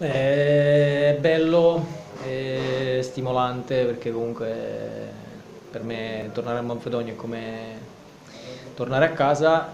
È bello, è stimolante perché comunque per me tornare a Manfredonia è come tornare a casa,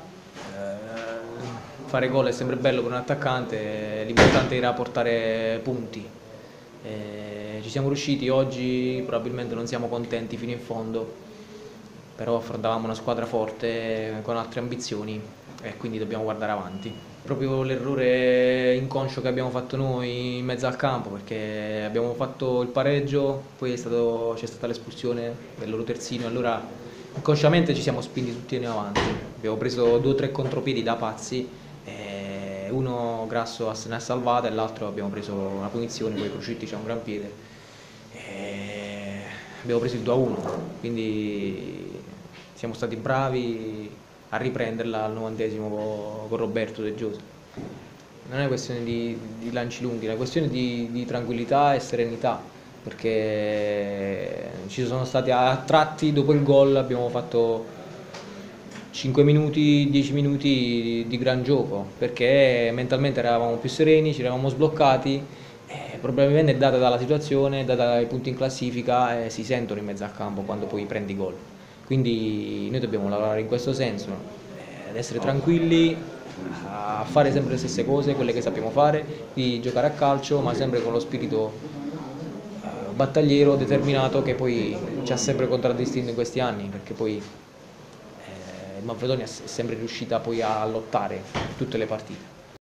fare gol è sempre bello per un attaccante, l'importante era portare punti. Ci siamo riusciti oggi, probabilmente non siamo contenti fino in fondo, però affrontavamo una squadra forte con altre ambizioni e quindi dobbiamo guardare avanti. Proprio l'errore inconscio che abbiamo fatto noi in mezzo al campo, perché abbiamo fatto il pareggio, poi c'è stata l'espulsione del loro terzino, e allora inconsciamente ci siamo spinti tutti in avanti. Abbiamo preso 2 o 3 contropiedi da pazzi, e uno Grasso se ne è salvato e l'altro abbiamo preso una punizione, poi Crucitti c'ha un gran piede. E abbiamo preso il 2-1, quindi siamo stati bravi a riprenderla al 90° con Roberto De Giosa. Non è questione di lanci lunghi, è una questione di tranquillità e serenità, perché ci sono stati a tratti dopo il gol, abbiamo fatto 5 minuti, 10 minuti di gran gioco, perché mentalmente eravamo più sereni, ci eravamo sbloccati, probabilmente è data dalla situazione, data dai punti in classifica, si sentono in mezzo al campo quando poi prendi gol. Quindi noi dobbiamo lavorare in questo senso, ad essere tranquilli, a fare sempre le stesse cose, quelle che sappiamo fare, di giocare a calcio, ma sempre con lo spirito battagliero, determinato, che poi ci ha sempre contraddistinto in questi anni, perché poi il Manfredonia è sempre riuscita poi a lottare tutte le partite.